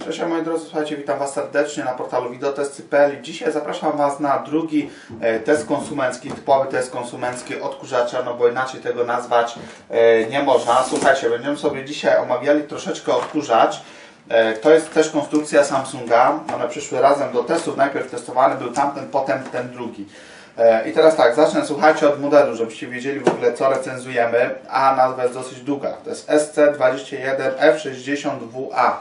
Cześć moi drodzy, słuchajcie, witam Was serdecznie na portalu Videotesty.pl. Dzisiaj zapraszam Was na drugi test konsumencki, typowy test konsumencki odkurzacza, no bo inaczej tego nazwać nie można. Słuchajcie, będziemy sobie dzisiaj omawiali troszeczkę odkurzacz. To jest też konstrukcja Samsunga, one przyszły razem do testów, najpierw testowany był tamten, potem ten drugi. I teraz tak, zacznę, słuchajcie, od modelu, żebyście wiedzieli w ogóle co recenzujemy, a nazwa jest dosyć długa. To jest SC21F60WA.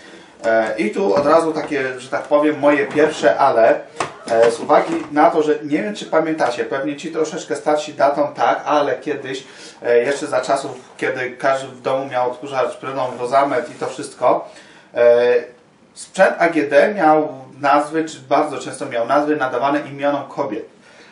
I tu od razu takie, że tak powiem, moje pierwsze ale, z uwagi na to, że nie wiem czy pamiętacie, pewnie ci troszeczkę starsi datą tak, ale kiedyś, jeszcze za czasów, kiedy każdy w domu miał odkurzacz pryną, rozamet i to wszystko, sprzęt AGD miał nazwy, czy bardzo często miał nazwy nadawane imionom kobiet.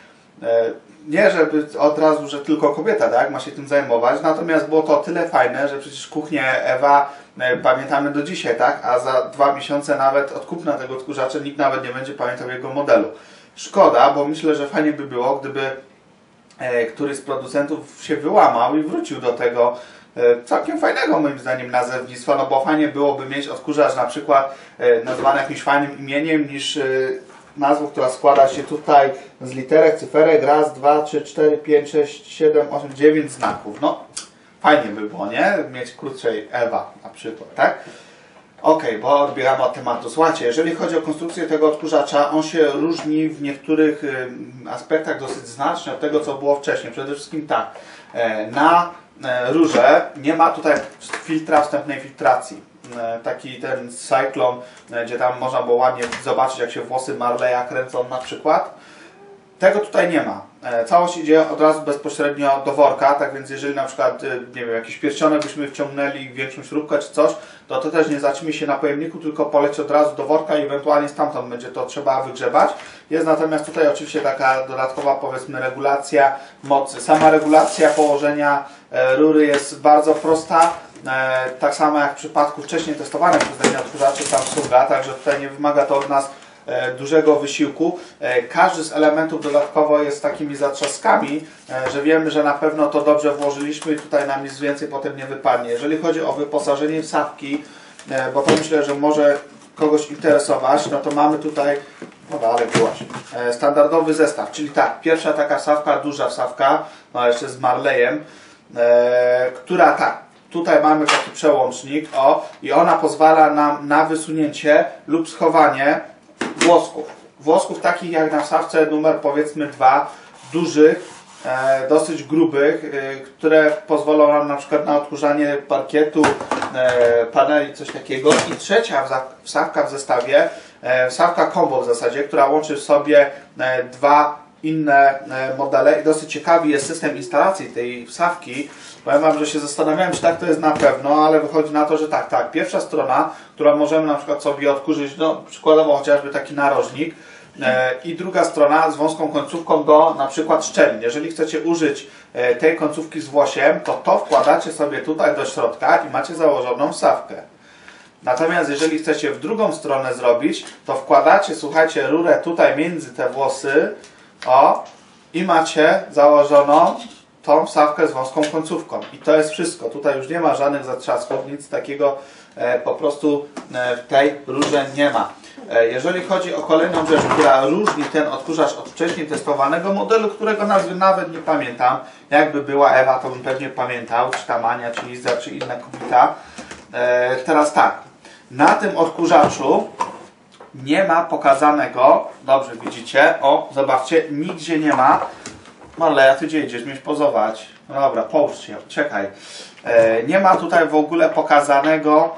Nie, żeby od razu, że tylko kobieta, tak, ma się tym zajmować, natomiast było to tyle fajne, że przecież kuchnię Ewa pamiętamy do dzisiaj, tak, a za 2 miesiące nawet od kupna tego odkurzacza nikt nawet nie będzie pamiętał jego modelu. Szkoda, bo myślę, że fajnie by było, gdyby któryś z producentów się wyłamał i wrócił do tego całkiem fajnego moim zdaniem nazewnictwa, no bo fajnie byłoby mieć odkurzacz na przykład nazwany jakimś fajnym imieniem niż nazwą, która składa się tutaj z literek, cyferek, raz, 2, 3, 4, 5, 6, 7, 8, 9 znaków. No, fajnie by było, nie? Mieć krótszej Ewa na przykład, tak? Ok, bo odbieramy od tematu. Słuchajcie, jeżeli chodzi o konstrukcję tego odkurzacza, on się różni w niektórych aspektach dosyć znacznie od tego, co było wcześniej. Przede wszystkim tak, na rurze nie ma tutaj filtra, wstępnej filtracji. Taki ten Cyclone, gdzie tam można było ładnie zobaczyć, jak się włosy Marleya kręcą na przykład. Tego tutaj nie ma. Całość idzie od razu bezpośrednio do worka, tak więc jeżeli na przykład, nie wiem, jakiś pierścionek byśmy wciągnęli, większą śrubkę czy coś, to też nie zatrzyma się na pojemniku, tylko poleci od razu do worka i ewentualnie stamtąd będzie to trzeba wygrzebać. Jest natomiast tutaj oczywiście taka dodatkowa, powiedzmy, regulacja mocy. Sama regulacja położenia rury jest bardzo prosta. Tak samo jak w przypadku wcześniej testowanych przeze mnie odkurzaczy Samsunga, także tutaj nie wymaga to od nas dużego wysiłku. Każdy z elementów dodatkowo jest takimi zatrzaskami, że wiemy, że na pewno to dobrze włożyliśmy i tutaj nam nic więcej potem nie wypadnie. Jeżeli chodzi o wyposażenie wsawki, bo to myślę, że może kogoś interesować, no to mamy tutaj, no dalej byłaś, standardowy zestaw, czyli tak, pierwsza taka wsawka, duża wsawka, no jeszcze z Marleyem, która tak, tutaj mamy taki przełącznik, i ona pozwala nam na wysunięcie lub schowanie włosków takich jak na wsawce numer powiedzmy 2, dużych, dosyć grubych, które pozwolą nam na przykład na odkurzanie parkietu, paneli, coś takiego. I trzecia wsawka w zestawie, wsawka combo w zasadzie, która łączy w sobie dwa inne modele i dosyć ciekawy jest system instalacji tej wsawki. Powiem Wam, że się zastanawiałem, czy tak to jest na pewno, ale wychodzi na to, że tak. Pierwsza strona, którą możemy na przykład sobie odkurzyć, no przykładowo chociażby taki narożnik, i druga strona z wąską końcówką do na przykład szczelin. Jeżeli chcecie użyć tej końcówki z włosiem, to wkładacie sobie tutaj do środka i macie założoną wsawkę. Natomiast jeżeli chcecie w drugą stronę zrobić, to wkładacie, słuchajcie, rurę tutaj między te włosy, i macie założoną tą wsawkę z wąską końcówką. I to jest wszystko. Tutaj już nie ma żadnych zatrzasków, nic takiego po prostu w tej rurze nie ma. Jeżeli chodzi o kolejną rzecz, która różni ten odkurzacz od wcześniej testowanego modelu, którego nazwy nawet nie pamiętam, jakby była Ewa, to bym pewnie pamiętał, czy tam Ania, czy Iza, czy inna kobieta. Teraz tak, na tym odkurzaczu nie ma pokazanego, dobrze widzicie, zobaczcie, nigdzie nie ma. Marleja, ty gdzie idziesz? Miałeś pozować. No dobra, połóż się, czekaj. Nie ma tutaj w ogóle pokazanego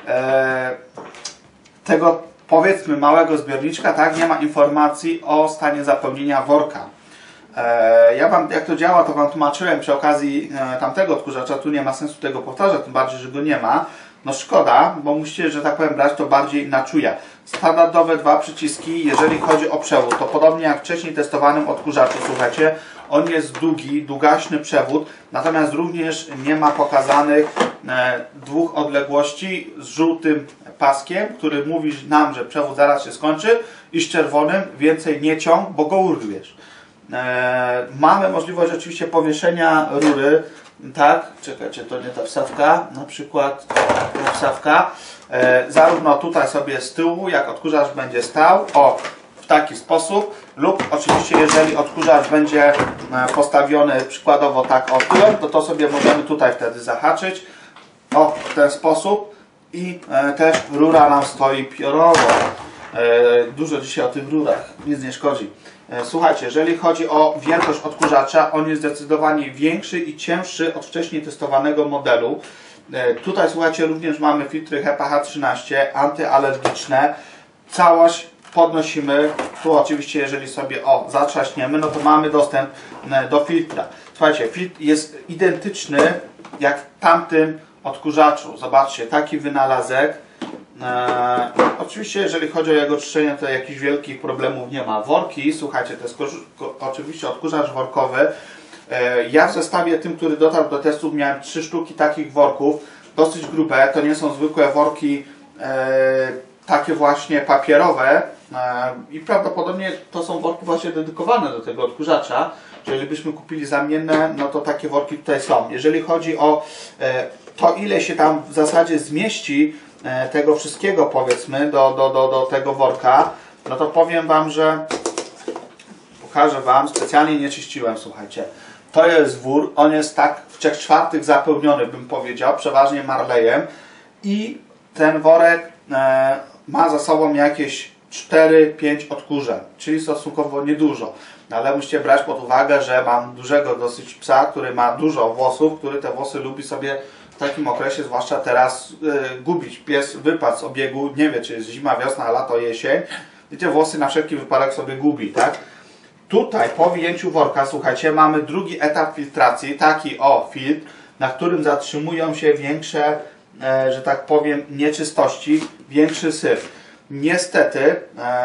tego, powiedzmy, małego zbiorniczka, tak? Nie ma informacji o stanie zapełnienia worka. Ja Wam, jak to działa, to Wam tłumaczyłem przy okazji tamtego odkurzacza, tu nie ma sensu tego powtarzać, tym bardziej, że go nie ma. No szkoda, bo musicie, że tak powiem, brać to bardziej na czuja. Standardowe 2 przyciski, jeżeli chodzi o przewód, to podobnie jak wcześniej testowanym odkurzaczu, słuchajcie, on jest długi, długaśny przewód, natomiast również nie ma pokazanych 2 odległości z żółtym paskiem, który mówi nam, że przewód zaraz się skończy, i z czerwonym więcej nie ciąg, bo go urwiesz. Mamy możliwość oczywiście powieszenia rury, tak, czekajcie, to nie ta wstawka, na przykład ta wstawka, zarówno tutaj sobie z tyłu, jak odkurzacz będzie stał, w taki sposób, lub oczywiście jeżeli odkurzacz będzie postawiony przykładowo tak tyłem, to sobie możemy tutaj wtedy zahaczyć, w ten sposób i też rura nam stoi piorowo. Dużo dzisiaj o tych rurach, nic nie szkodzi. Słuchajcie, jeżeli chodzi o wielkość odkurzacza, on jest zdecydowanie większy i cięższy od wcześniej testowanego modelu. Tutaj, słuchajcie, również mamy filtry HEPA H13, antyalergiczne. Całość podnosimy. Tu oczywiście, jeżeli sobie zatrzaśniemy, no to mamy dostęp do filtra. Słuchajcie, filtr jest identyczny jak w tamtym odkurzaczu. Zobaczcie, taki wynalazek. Oczywiście, jeżeli chodzi o jego czyszczenie, to jakichś wielkich problemów nie ma. Worki, słuchajcie, to jest oczywiście odkurzacz workowy. Ja w zestawie tym, który dotarł do testów, miałem 3 sztuki takich worków, dosyć grube. To nie są zwykłe worki takie właśnie papierowe i prawdopodobnie to są worki właśnie dedykowane do tego odkurzacza. Jeżeli byśmy kupili zamienne, no to takie worki tutaj są. Jeżeli chodzi o to, ile się tam w zasadzie zmieści tego wszystkiego, powiedzmy, do tego worka, no to powiem Wam, że pokażę Wam, specjalnie nie czyściłem, słuchajcie. To jest wór, on jest tak w 3/4 zapełniony, bym powiedział, przeważnie marlejem i ten worek ma za sobą jakieś 4-5 odkurzeń, czyli stosunkowo niedużo. Ale musicie brać pod uwagę, że mam dużego dosyć psa, który ma dużo włosów, który te włosy lubi sobie w takim okresie, zwłaszcza teraz, gubić. Pies wypadł z obiegu, nie wie, czy jest zima, wiosna, lato, jesień i te włosy na wszelki wypadek sobie gubi, tak? Tutaj po wyjęciu worka, słuchajcie, mamy drugi etap filtracji, taki filtr, na którym zatrzymują się większe, że tak powiem, nieczystości, większy syf. Niestety,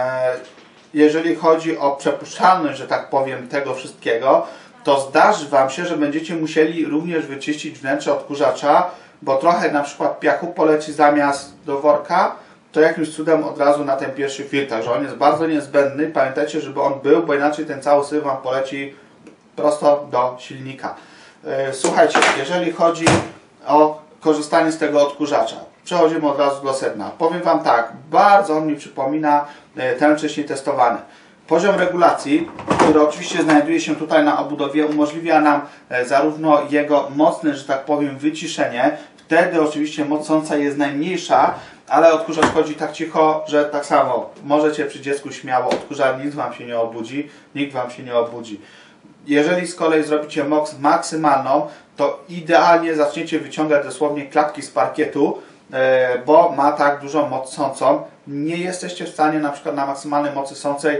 jeżeli chodzi o przepuszczalność, że tak powiem, tego wszystkiego, to zdarzy Wam się, że będziecie musieli również wyczyścić wnętrze odkurzacza, bo trochę na przykład piachu poleci zamiast do worka, to jakimś cudem od razu na ten pierwszy filtr, że on jest bardzo niezbędny. Pamiętajcie, żeby on był, bo inaczej ten cały syf Wam poleci prosto do silnika. Słuchajcie, jeżeli chodzi o korzystanie z tego odkurzacza, przechodzimy od razu do sedna. Powiem Wam tak, bardzo on mi przypomina ten wcześniej testowany. Poziom regulacji, który oczywiście znajduje się tutaj na obudowie, umożliwia nam zarówno jego mocne, że tak powiem, wyciszenie. Wtedy oczywiście moc sąca jest najmniejsza, ale odkurzacz chodzi tak cicho, że tak samo możecie przy dziecku śmiało, odkurzacz nic Wam się nie obudzi, nikt Wam się nie obudzi. Jeżeli z kolei zrobicie moc maksymalną, to idealnie zaczniecie wyciągać dosłownie klapki z parkietu, bo ma tak dużą moc sącą. Nie jesteście w stanie na przykład na maksymalnej mocy sącej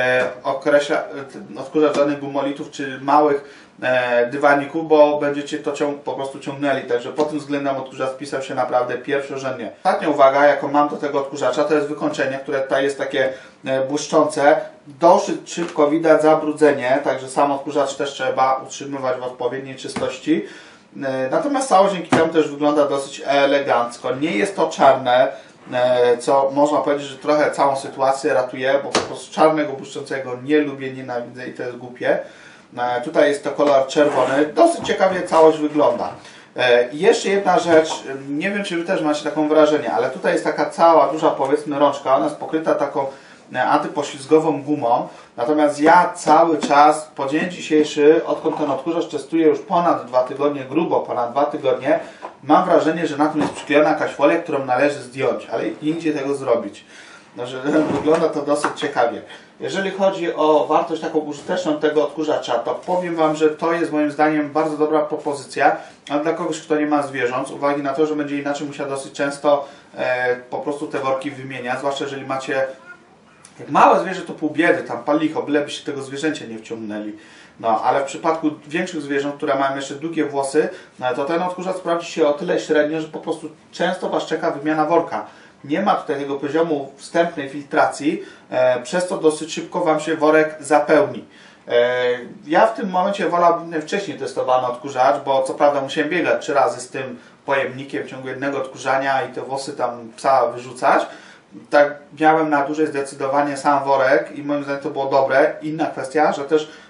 odkurzać żadnych gumolitów czy małych dywaników, bo będziecie to po prostu ciągnęli. Także pod tym względem odkurzacz wpisał się naprawdę pierwszorzędnie. Ostatnia uwaga, jaką mam do tego odkurzacza, to jest wykończenie, które tutaj jest takie błyszczące. Dosyć szybko widać zabrudzenie, także sam odkurzacz też trzeba utrzymywać w odpowiedniej czystości. Natomiast całość dzięki temu też wygląda dosyć elegancko. Nie jest to czarne, co można powiedzieć, że trochę całą sytuację ratuje, bo po prostu czarnego błyszczącego nie lubię, nienawidzę i to jest głupie. Tutaj jest to kolor czerwony. Dosyć ciekawie całość wygląda. I jeszcze jedna rzecz, nie wiem, czy Wy też macie taką wrażenie, ale tutaj jest taka cała duża, powiedzmy, rączka. Ona jest pokryta taką antypoślizgową gumą. Natomiast ja cały czas, po dzień dzisiejszy, odkąd ten odkurzacz testuję już ponad 2 tygodnie, grubo ponad 2 tygodnie, mam wrażenie, że na tym jest przyklejona jakaś folia, którą należy zdjąć, ale nie idzie tego zrobić. Znaczy, wygląda to dosyć ciekawie. Jeżeli chodzi o wartość taką użyteczną tego odkurzacza, to powiem Wam, że to jest moim zdaniem bardzo dobra propozycja, ale dla kogoś, kto nie ma zwierząt, z uwagi na to, że będzie inaczej musiał dosyć często po prostu te worki wymieniać, zwłaszcza jeżeli macie jak małe zwierzę, to pół biedy, tam palicho, bylebyście tego zwierzęcia nie wciągnęli. No, ale w przypadku większych zwierząt, które mają jeszcze długie włosy, to ten odkurzacz sprawdzi się o tyle średnio, że po prostu często Was czeka wymiana worka. Nie ma tutaj tego poziomu wstępnej filtracji, przez to dosyć szybko Wam się worek zapełni. Ja w tym momencie wolałbym wcześniej testowany odkurzacz, bo co prawda musiałem biegać 3 razy z tym pojemnikiem w ciągu jednego odkurzania i te włosy tam psa wyrzucać. Tak miałem na dłużej zdecydowanie sam worek i moim zdaniem to było dobre. Inna kwestia, że też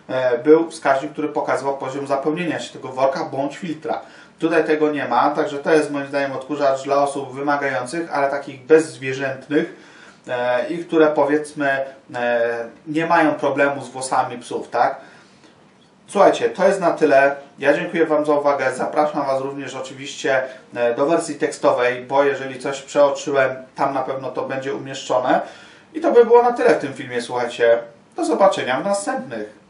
był wskaźnik, który pokazywał poziom zapełnienia się tego worka bądź filtra. Tutaj tego nie ma, także to jest moim zdaniem odkurzacz dla osób wymagających, ale takich bezzwierzętnych i które powiedzmy nie mają problemu z włosami psów, tak? Słuchajcie, to jest na tyle. Ja dziękuję Wam za uwagę. Zapraszam Was również oczywiście do wersji tekstowej, bo jeżeli coś przeoczyłem, tam na pewno to będzie umieszczone. I to by było na tyle w tym filmie, słuchajcie. Do zobaczenia w następnych.